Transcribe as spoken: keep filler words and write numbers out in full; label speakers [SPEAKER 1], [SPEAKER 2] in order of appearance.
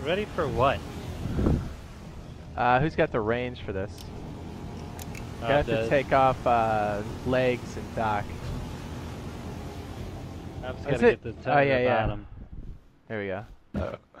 [SPEAKER 1] Ready for what?
[SPEAKER 2] Uh, who's got the range for this? You
[SPEAKER 1] Uh,
[SPEAKER 2] have
[SPEAKER 1] the,
[SPEAKER 2] to take off uh, legs and dock.
[SPEAKER 1] I've just
[SPEAKER 2] Is
[SPEAKER 1] gotta
[SPEAKER 2] it?
[SPEAKER 1] get the
[SPEAKER 2] Oh
[SPEAKER 1] top
[SPEAKER 2] yeah,
[SPEAKER 1] to the
[SPEAKER 2] yeah.
[SPEAKER 1] bottom.
[SPEAKER 2] There we go.
[SPEAKER 3] Uh,